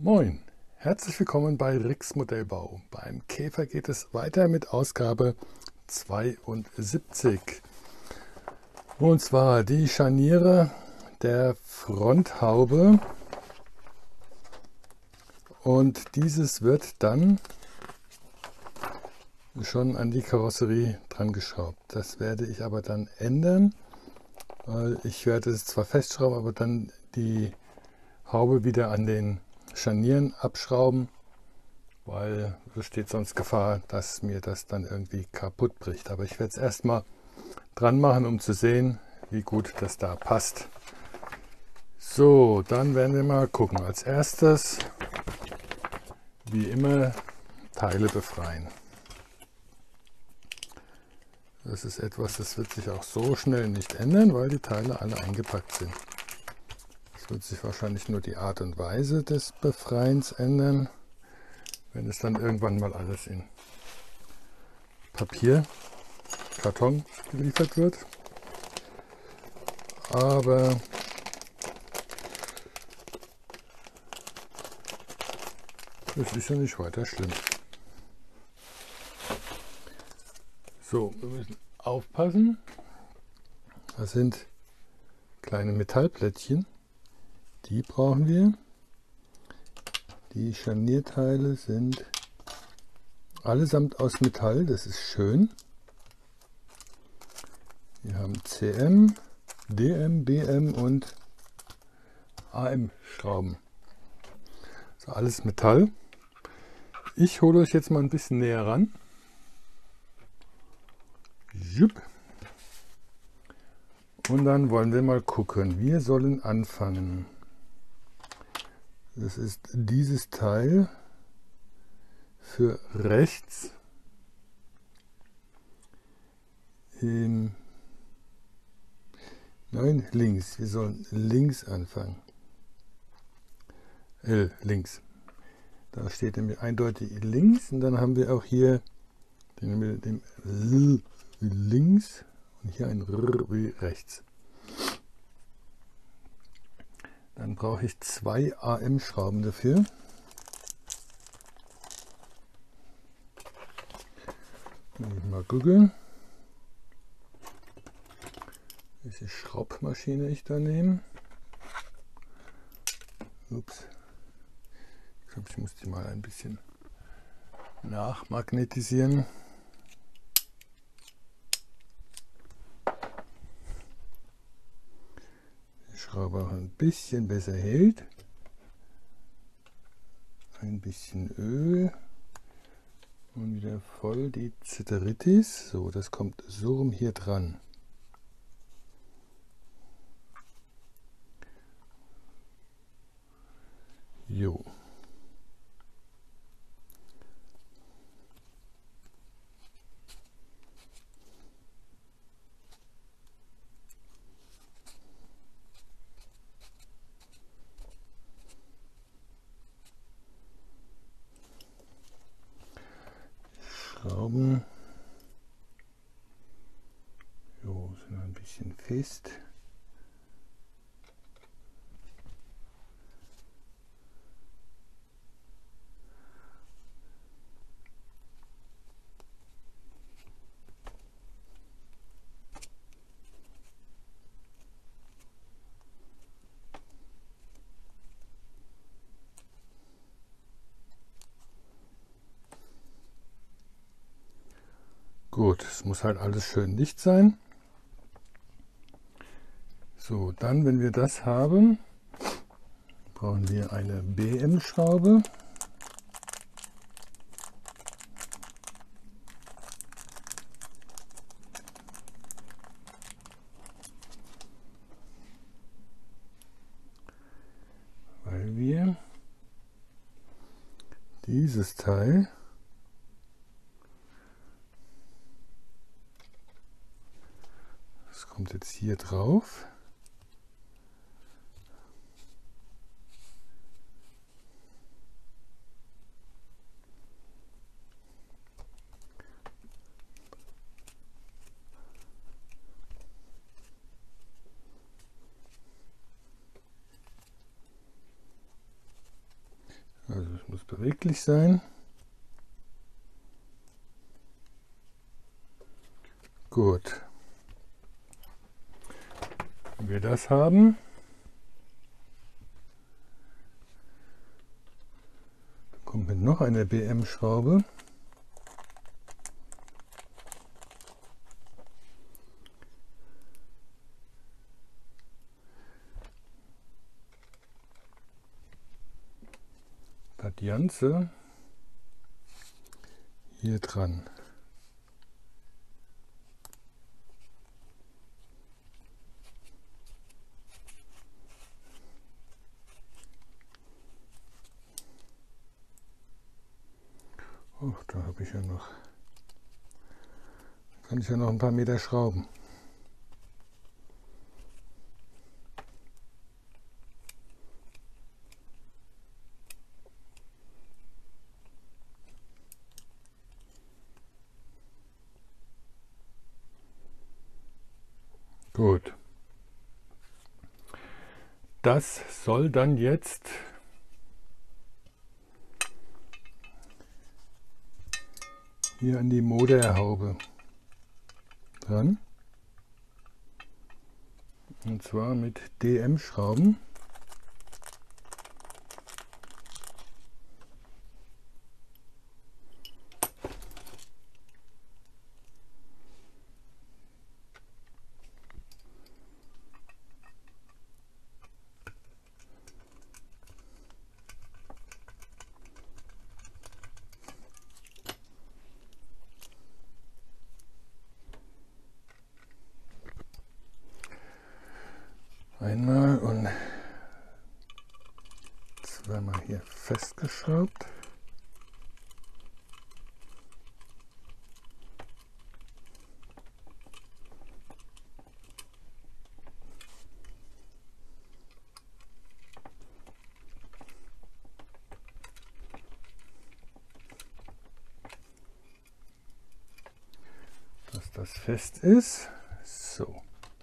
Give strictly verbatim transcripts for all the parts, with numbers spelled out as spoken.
Moin, herzlich willkommen bei Rix Modellbau. Beim Käfer geht es weiter mit Ausgabe zweiundsiebzig. Und zwar die Scharniere der Fronthaube. Und dieses wird dann schon an die Karosserie dran geschraubt. Das werde ich aber dann ändern, weil ich werde es zwar festschrauben, aber dann die Haube wieder an den Scharnieren abschrauben, weil es besteht sonst Gefahr, dass mir das dann irgendwie kaputt bricht. Aber ich werde es erstmal dran machen, um zu sehen, wie gut das da passt. So, dann werden wir mal gucken. Als erstes, wie immer, Teile befreien. Das ist etwas, das wird sich auch so schnell nicht ändern, weil die Teile alle eingepackt sind. Es wird sich wahrscheinlich nur die Art und Weise des Befreiens ändern, wenn es dann irgendwann mal alles in Papier, Karton geliefert wird. Aber das ist ja nicht weiter schlimm. So, wir müssen aufpassen. Das sind kleine Metallplättchen. Die brauchen wir. Die Scharnierteile sind allesamt aus Metall. Das ist schön. Wir haben C M, D M, B M und A M Schrauben. So, alles Metall. Ich hole euch jetzt mal ein bisschen näher ran. Und dann wollen wir mal gucken. Wir sollen anfangen. Das ist dieses Teil für rechts. Ähm, nein, links. Wir sollen links anfangen. L, links. Da steht nämlich eindeutig links. Und dann haben wir auch hier den, den L links und hier ein R wie rechts. Dann brauche ich zwei A M-Schrauben dafür. Mal gucken, welche Schraubmaschine ich da nehme. Ups. Ich glaube, ich muss die mal ein bisschen nachmagnetisieren. Schraube auch ein bisschen besser hält. Ein bisschen Öl und wieder voll die Ziteritis. So, das kommt so rum hier dran. Jo. Schrauben jo, sind ein bisschen fest. Gut, es muss halt alles schön dicht sein. So, dann, wenn wir das haben, brauchen wir eine B M-Schraube. Weil wir dieses Teil das kommt jetzt hier drauf. Also es muss beweglich sein. Gut. Wenn wir das haben, dann kommt mit noch eine B M-Schraube. Das Ganze hier dran. Oh, da habe ich ja noch, kann ich ja noch ein paar Meter schrauben. Gut. Das soll dann jetzt hier an die Motorhaube dran. Und zwar mit D M-Schrauben. Einmal und zweimal hier festgeschraubt. Dass das fest ist. So.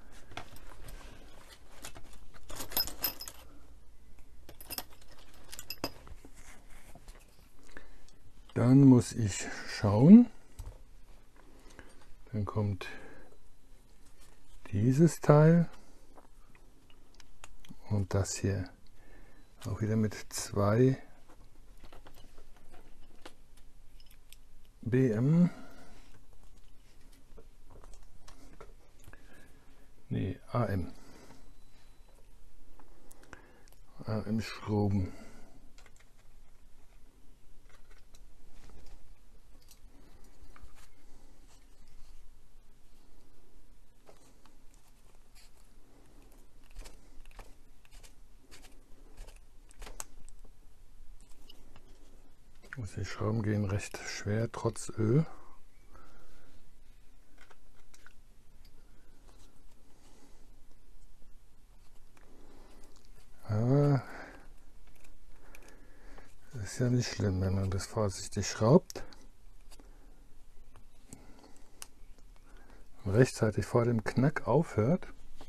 Dann muss ich schauen, dann kommt dieses Teil und das hier auch wieder mit zwei B M, nee, A M, A M Schrauben. Die Schrauben gehen recht schwer, trotz Öl. Aber das ist ja nicht schlimm, wenn man das vorsichtig schraubt. Und rechtzeitig vor dem Knack aufhört.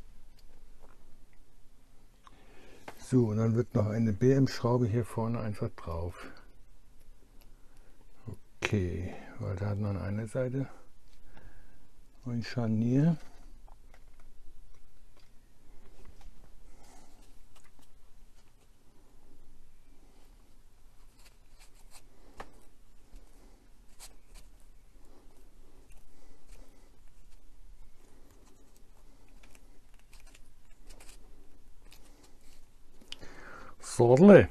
So, und dann wird noch eine B M-Schraube hier vorne einfach drauf. Okay, weil da hat man an einer Seite ein Scharnier. Sorle.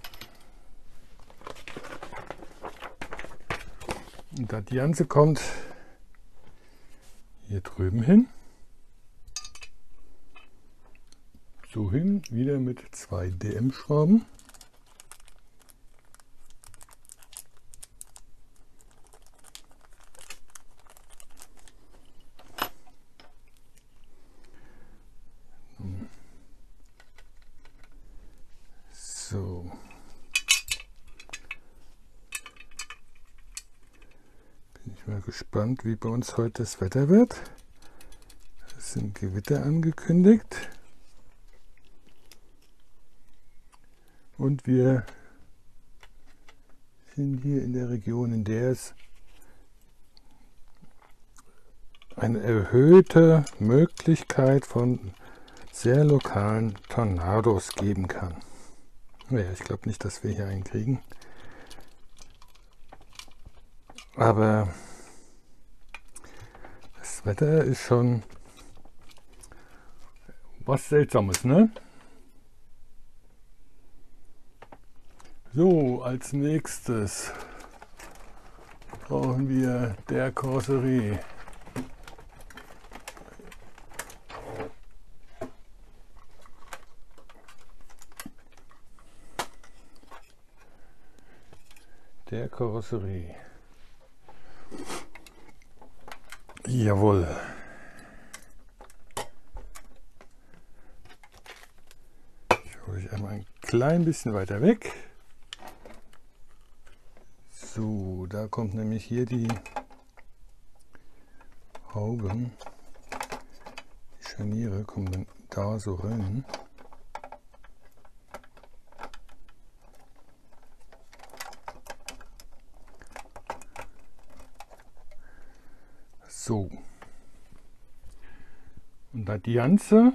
Und das Ganze kommt hier drüben hin. So hin, wieder mit zwei D M-Schrauben. So. Bin ich mal gespannt, wie bei uns heute das Wetter wird. Es sind Gewitter angekündigt. Und wir sind hier in der Region, in der es eine erhöhte Möglichkeit von sehr lokalen Tornados geben kann. Naja, ich glaube nicht, dass wir hier einen kriegen. Aber das Wetter ist schon was Seltsames, ne? So, als nächstes brauchen wir der Karosserie. Der Karosserie. Jawohl. Ich hole ich einmal ein klein bisschen weiter weg. So, da kommt nämlich hier die Haube. Die Scharniere kommen dann da so rein. So. Und da die ganze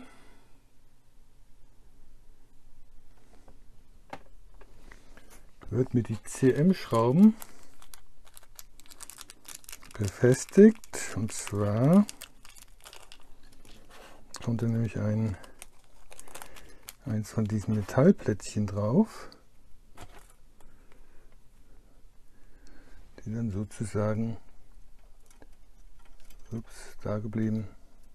wird mit die C M-Schrauben befestigt. Und zwar kommt da nämlich ein eins von diesen Metallplättchen drauf, die dann sozusagen, ups, da geblieben,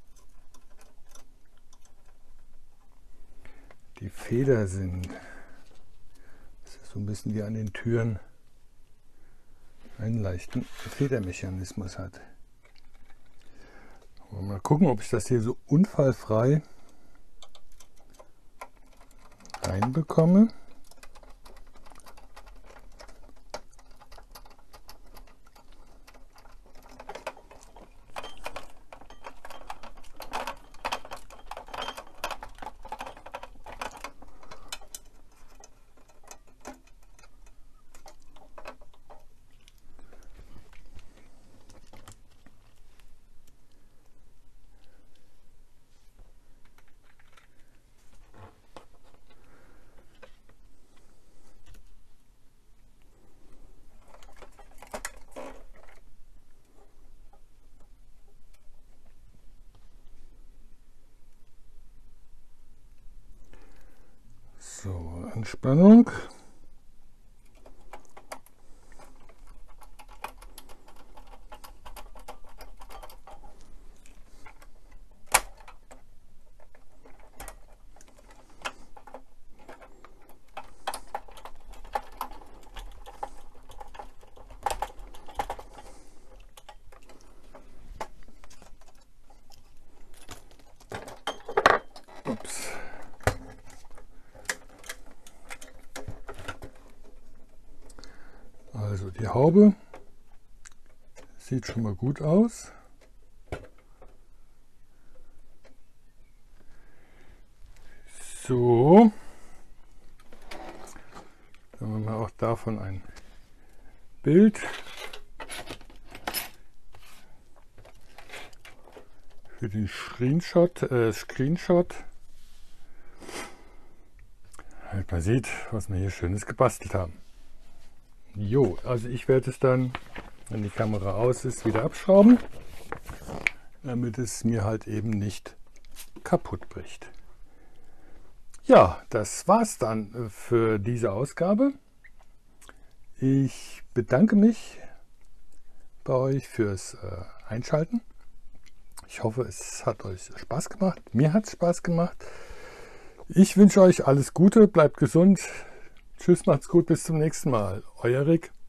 die Feder sind. Das ist so ein bisschen wie an den Türen einen leichten Federmechanismus hat. Mal gucken, ob ich das hier so unfallfrei reinbekomme. So, Anspannung. Ups. Also die Haube sieht schon mal gut aus. So, dann haben wir auch davon ein Bild. Für den Screenshot, äh, Screenshot. Halt man sieht, was wir hier Schönes gebastelt haben. Jo, also ich werde es dann, wenn die Kamera aus ist, wieder abschrauben, damit es mir halt eben nicht kaputt bricht. Ja, das war's dann für diese Ausgabe. Ich bedanke mich bei euch fürs äh, Einschalten. Ich hoffe, es hat euch Spaß gemacht. Mir hat es Spaß gemacht. Ich wünsche euch alles Gute, bleibt gesund. Tschüss, macht's gut, bis zum nächsten Mal. Euer Rick.